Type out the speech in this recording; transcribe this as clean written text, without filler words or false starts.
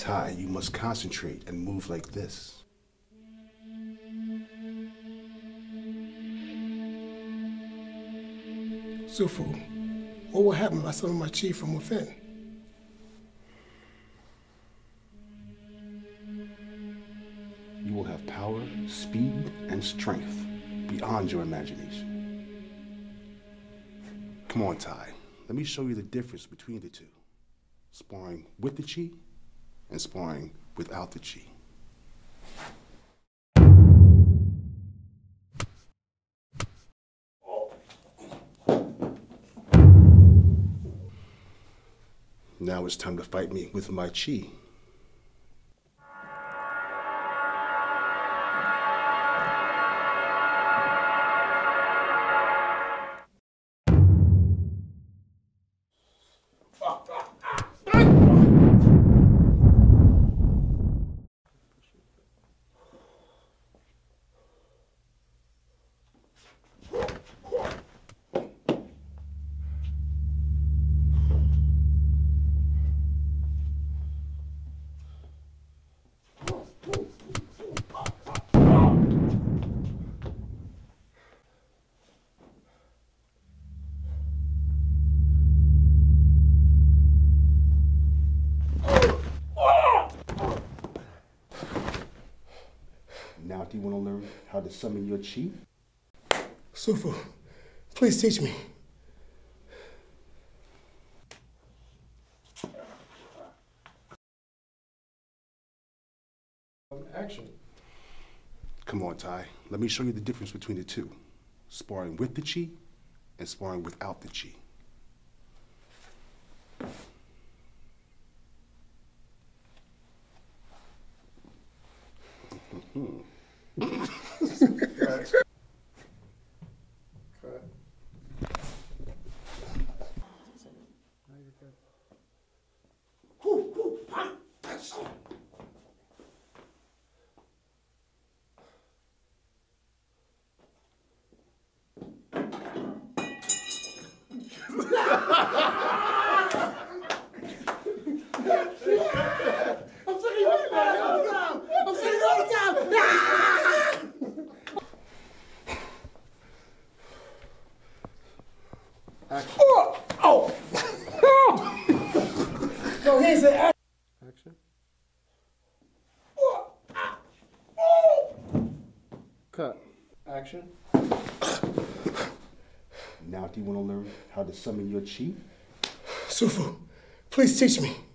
Tai, you must concentrate and move like this. Sufu, what will happen if I summon my chi from within? You will have power, speed, and strength beyond your imagination. Come on, Tai. Let me show you the difference between the two. Sparring with the chi and sparring without the chi. Now it's time to fight me with my chi. Now do you want to learn how to summon your chi? Sufu, please teach me. Action. Come on, Tai. Let me show you the difference between the two. Sparring with the chi and sparring without the chi. Cut. Cut. Now you're good. Action. Oh! No, he said action. Action. Cut. Action. Now do you want to learn how to summon your chi? Sufu, please teach me.